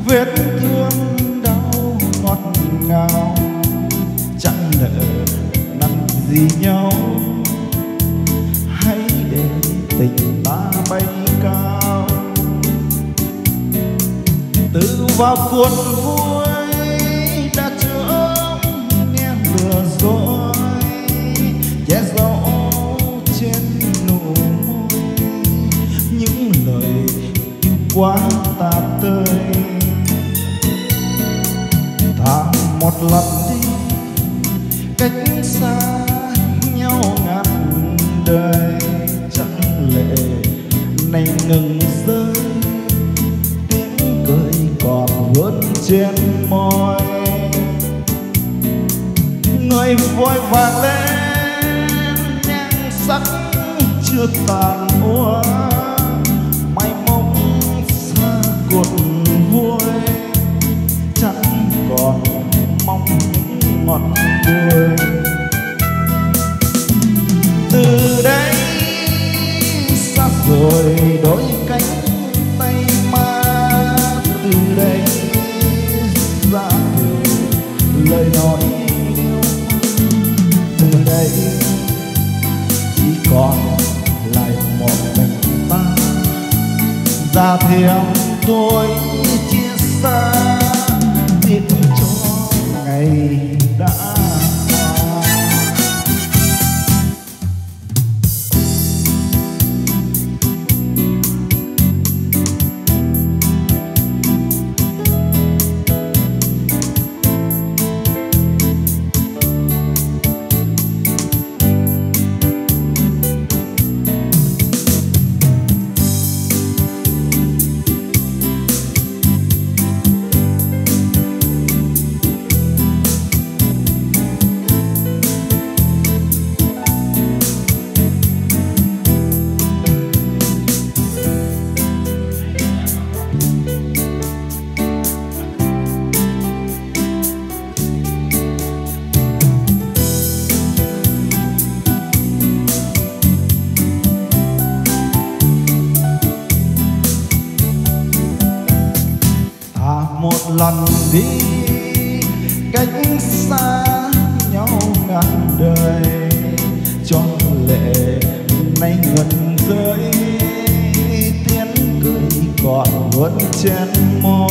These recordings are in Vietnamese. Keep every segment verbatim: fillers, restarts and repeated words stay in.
vết thương đau ngọt ngào, chẳng nỡ năn gì nhau, hãy để tình ta bay cao. Tự vào cuốn vui đã chữa nghe lừa dối, che giấu trên nụ môi những lời yêu quá tạt tơi. Thà một lần đi cách xa nhau ngàn đời, chẳng lệ này ngừng rơi, tiếng cười còn vớt trên môi. Người vội vàng lên nhan sắc chưa tàn úa, mai mong xa cuộc vui, chẳng còn mong những ngọt bùi. Từ đây xa rồi đôi cánh tay ma, từ đây ra từ lời nói yêu, từ đây chỉ còn lại một mình ta. Ra thêm tôi chia xa tiếc cho ngày đã. Một lần đi cách xa nhau ngàn đời, cho lệ nay ngần rơi, tiếng cười còn vẫn trên môi.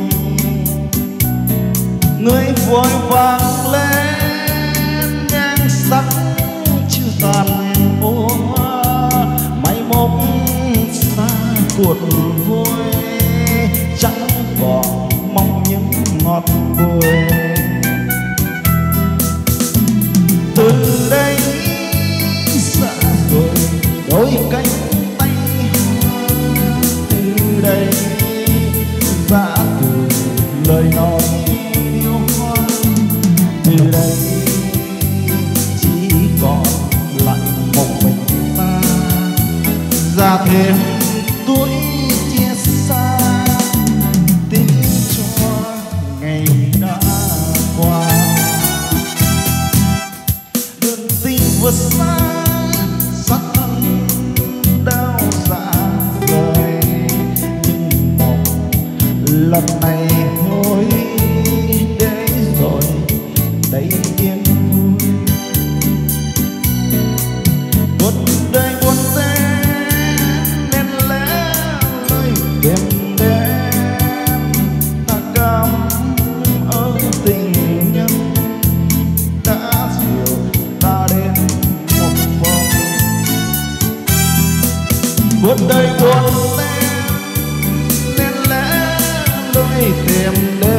Người vội vàng lên nhan sắc chưa tàn úa, máy mong xa cuộc vui, chẳng còn mong những ngọt bùi. Từ đây xa rồi đôi cánh tay hoa, từ đây ra từ lời nói yêu hoa, từ đây chỉ còn lại một mình ta. Ra thêm tuổi chia xa tiếng cho ngày đã qua. Đơn tình vượt xa sắc thân đau dạ rời, nhưng một lần này thôi để rồi đây yên vui. Một đời buồn tên nên lẽ lời đêm đêm, ta cảm ơn tình nhân đã dìu ta đến một vòng. Một đời buồn tên nên lẽ lối tìm đến,